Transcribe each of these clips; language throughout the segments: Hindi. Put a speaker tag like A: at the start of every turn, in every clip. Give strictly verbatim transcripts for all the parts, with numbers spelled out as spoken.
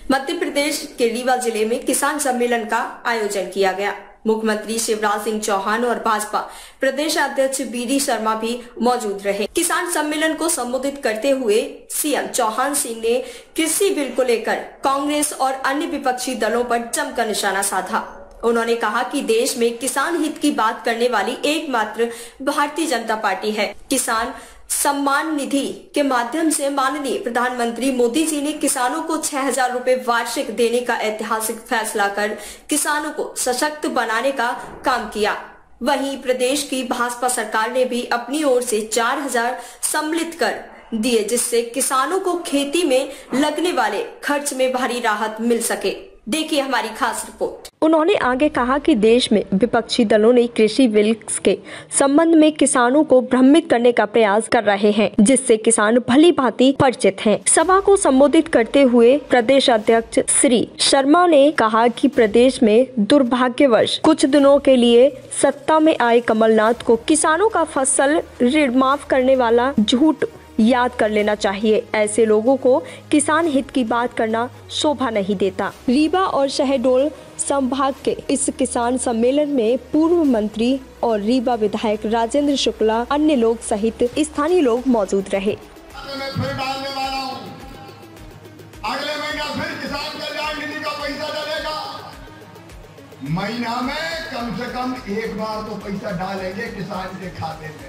A: मध्य प्रदेश के रीवा जिले में किसान सम्मेलन का आयोजन किया गया। मुख्यमंत्री शिवराज सिंह चौहान और भाजपा प्रदेश अध्यक्ष बी डी शर्मा भी मौजूद रहे। किसान सम्मेलन को संबोधित करते हुए सीएम चौहान सिंह ने कृषि बिल को लेकर कांग्रेस और अन्य विपक्षी दलों पर जमकर निशाना साधा। उन्होंने कहा कि देश में किसान हित की बात करने वाली एकमात्र भारतीय जनता पार्टी है। किसान सम्मान निधि के माध्यम से माननीय प्रधानमंत्री मोदी जी ने किसानों को छह हजार रूपए वार्षिक देने का ऐतिहासिक फैसला कर किसानों को सशक्त बनाने का काम किया। वहीं प्रदेश की भाजपा सरकार ने भी अपनी ओर से चार हजार सम्मिलित कर दिए, जिससे किसानों को खेती में लगने वाले खर्च में भारी राहत मिल सके। देखिए हमारी खास रिपोर्ट। उन्होंने आगे कहा कि देश में विपक्षी दलों ने कृषि बिल के संबंध में किसानों को भ्रमित करने का प्रयास कर रहे हैं, जिससे किसान भली भांति परिचित हैं। सभा को संबोधित करते हुए प्रदेश अध्यक्ष श्री शर्मा ने कहा कि प्रदेश में दुर्भाग्यवश कुछ दिनों के लिए सत्ता में आए कमलनाथ को किसानों का फसल ऋण माफ करने वाला झूठ याद कर लेना चाहिए। ऐसे लोगों को किसान हित की बात करना शोभा नहीं देता। रीवा और शहडोल संभाग के इस किसान सम्मेलन में पूर्व मंत्री और रीवा विधायक राजेंद्र शुक्ला, अन्य लोग सहित स्थानीय लोग मौजूद रहे।
B: मैं फिर डालने वाला हूं। अगले महीना फिर किसान कल्याण निधि का पैसा डलेगा। महीना में कम से कम एक बार तो पैसा डालेंगे किसान के खाते में।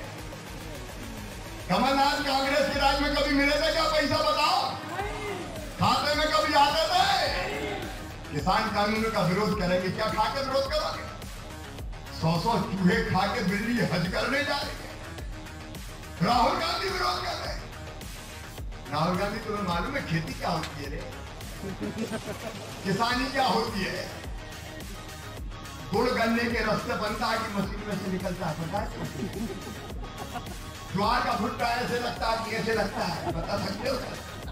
B: कमलनाथ कांग्रेस के राज में कभी मिले थे क्या पैसा, बताओ? खाते में कभी आते थे? किसान कानून का विरोध करेंगे, क्या खा के विरोध करोगे? सौ सौ चूहे खा के बिल्ली हज करने जा रही है। राहुल गांधी विरोध कर रहे हैं। राहुल गांधी तुम्हें मालूम है खेती क्या होती है रे? किसानी क्या होती है? गुड़ गन्ने के रस्ते बनता है कि मशीन में से निकलता है, पता है? ज्वार का भुट्टा ऐसे लगता है कि ऐसे लगता है, बता सकते हो?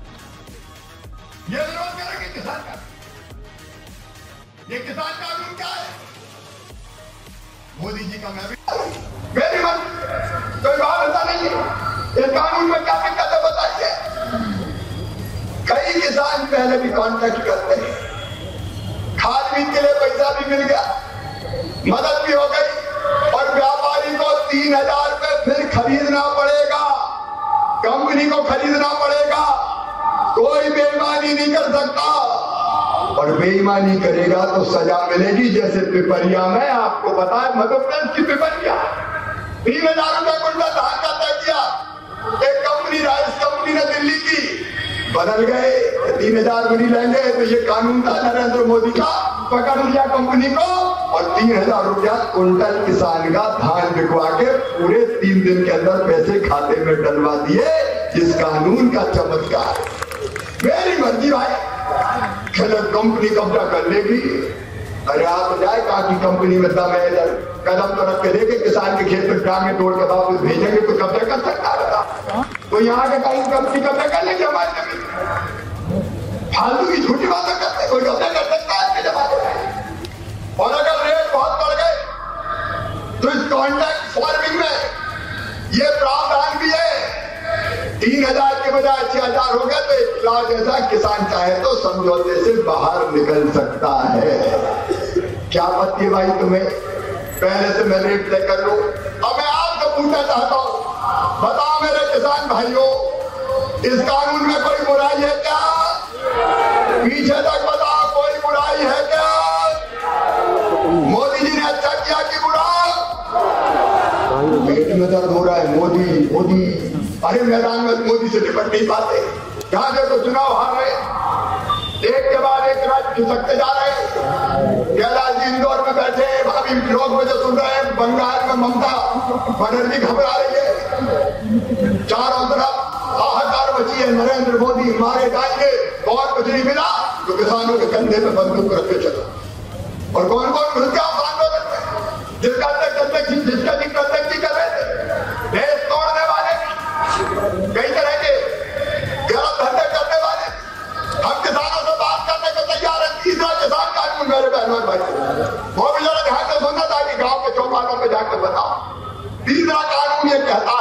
B: ये विरोध करेंगे किसान का। ये किसान कानून क्या है? मोदी जी का मैं भी मेरी मन कोई बात होता नहीं है। इस कानून में क्या दिक्कत है बताइए। कई किसान पहले भी कॉन्टेक्ट करते हैं, खाद बीज के लिए पैसा भी मिल गया, मदद भी हो गई, और व्यापारी को तीन हजार रुपए फिर खरीदना पड़ेगा, कंपनी को खरीदना पड़ेगा। कोई बेईमानी नहीं कर सकता, और बेईमानी करेगा तो सजा मिलेगी। जैसे पिपरिया में आपको पता है, मध्य प्रदेश की पिपरिया तीन हजार रुपए कुंटल धान का तय किया। एक कंपनी राइस कंपनी ने दिल्ली की बदल गए, तीन हजार नहीं लेंगे, तो ये कानून था नरेंद्र मोदी का, पकड़ लिया कंपनी को और तीन हजार रुपया कुंटल किसान का धान बिकवा के पूरे तीन दिन के अंदर पैसे खाते में डलवा दिए। इस कानून का चमत्कार। मेरी मर्जी भाई, कंपनी कब्जा कर लेगी। अरे आप जाए कहा की कंपनी में दम है, इधर कदम तो रख के देखे, किसान के खेत में टांगे तोड़ के वापस भेजेंगे तो कब्जा कर सकता है। तो यहाँ के कहीं कंपनी कब्जा कर लेंगे हमारे जमीन। फालतू की झूठी बातें करते, कोई कब्जा कर सकता है इसके जमाने में। और अगर रेट बहुत बढ़ गए तो इस कॉन्ट्रैक्ट फार्मिंग में ये प्रावधान भी है, तीन हजार के बजाय छह हजार हो गए तो एक लाख जैसा किसान चाहे तो समझौते से बाहर निकल सकता है। क्या आपत्ति भाई तुम्हें? पहले से मैं रेट तय कर लूं। अब मैं आपसे पूछना चाहता हूं, बताओ मेरे किसान भाइयों, इस कानून में कोई बुराई है क्या? पीछे तक बताओ, कोई बुराई है क्या? मोदी जी ने अच्छा किया कि बुरा? पेट में दर्द हो रहा है, मोदी मोदी अरे मैदान में मोदी से निपट नहीं पाते। यहाँ देखो चुनाव हार रहे, एक के बाद एक राज्य खिसकते जा रहे हैं। कैलाश जी इंदौर में बैठे, अभी लोग मुझे सुन रहे हैं, बंगाल में ममता बनर्जी घबरा रही है। चारों तरफ हाहाकार मची है, नरेंद्र मोदी मारे जाएंगे, और कुछ नहीं मिला तो किसानों के कंधे में बंदूक रख के चलो। और कौन कौन घुस गया आंदोलन में? जिसका अध्यक्ष जिसका अध्यक्ष कर रहे थे, देश तोड़ने वाले, कई तरह के गलत धंधे करने वाले। हम किसानों से बात करने को तैयार है। तीसरा किसान कानून मेरे बहनों भाई, वो भी जरा ध्यान से सुनना था कि गांव के चौपालों में जाकर बताओ। तीसरा कानून ये कहता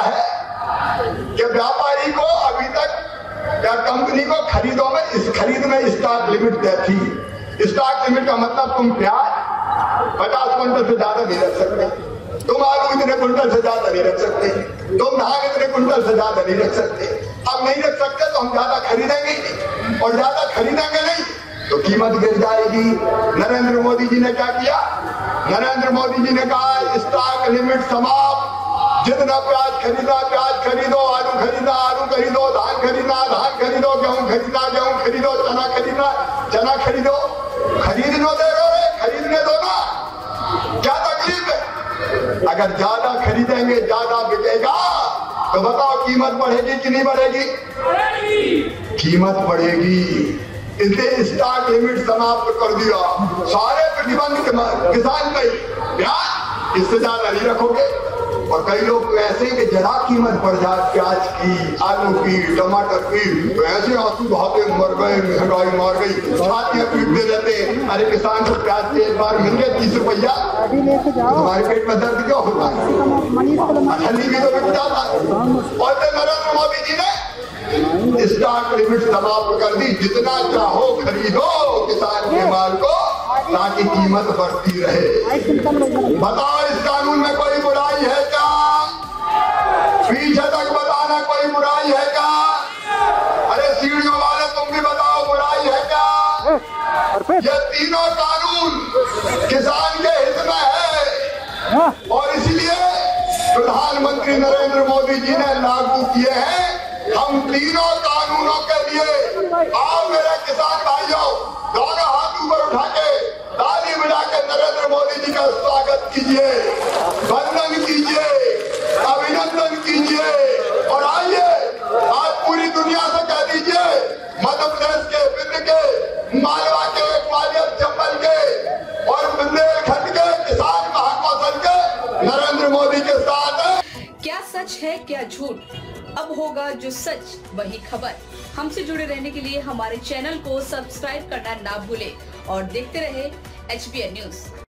B: है कि व्यापारी को अभी तक या कंपनी को खरीदों में इस खरीद में स्टॉक लिमिट तय थी। स्टॉक लिमिट का मतलब तुम प्याज पचास क्विंटल से ज्यादा नहीं रख सकते, तुम आलू इतने कुंटल से ज्यादा नहीं रख सकते, तुम धान इतने कुंटल से ज्यादा नहीं रख सकते। अब नहीं रख सकते तो हम ज्यादा खरीदेंगे नहीं, और ज्यादा खरीदेंगे नहीं तो कीमत गिर जाएगी। नरेंद्र मोदी जी ने क्या किया? नरेंद्र मोदी जी ने कहा स्टॉक लिमिट समाप्त, जितना प्याज खरीदा प्याज खरीदो, आलू खरीदा आलू खरीदो, धान खरीदा धान खरीदो, गेहूं खरीदा गेहूं खरीदो, चना खरीदा चना खरीदो। खरीद लो, दे दो रे, खरीदने दो ना, क्या तकलीफ है? अगर ज्यादा खरीदेंगे ज्यादा बिकेगा तो बताओ कीमत बढ़ेगी कि नहीं बढ़ेगी? कीमत बढ़ेगी। इसलिए स्टॉक लिमिट समाप्त कर दिया, सारे प्रतिबंध किसान पे, प्याज इससे ज्यादा नहीं रखोगे। और कई लोग ऐसे कि जरा कीमत बढ़ जाए प्याज की, आलू की, टमाटर की, तो ऐसे आंसू बहाते मर गए, महंगाई मार गई, छातियां पीटते रहते। अरे किसान को प्याज से एक बार मिल गए तीस रुपया, तुम्हारे पेट में दर्द क्यों होता है? ठंडी भी तो मिट जाता है। और नरेंद्र मोदी जी ने स्टॉक लिमिट समाप्त कर दी, जितना चाहो खरीदो किसान के माल को, ताकि कीमत बढ़ती रहे। बताओ इस कानून में कोई बुराई है क्या? पीछे तक बताना कोई बुराई है क्या? अरे सीढ़ियों वाले तुम भी बताओ बुराई है क्या? ये तीनों कानून किसान के हित में है, और इसलिए प्रधानमंत्री नरेंद्र मोदी जी ने लागू किए हैं। हम तीनों कानूनों के लिए आओ मेरे किसान भाइयों, दोनों हाथ ऊपर उठा के ताली बजा के नरेंद्र मोदी जी का स्वागत कीजिए, वंदन कीजिए, अभिनंदन कीजिए। और आइए आज पूरी दुनिया से कह दीजिए, मध्य प्रदेश के विंध्य के, मालवा के, ग्वालियर चंबल के और बुंदेलखंड के किसान महाकौशल के नरेंद्र मोदी के साथ है।
A: क्या सच है क्या झूठ, अब होगा जो सच वही खबर। हमसे जुड़े रहने के लिए हमारे चैनल को सब्सक्राइब करना ना भूलें और देखते रहे एच बी एन न्यूज।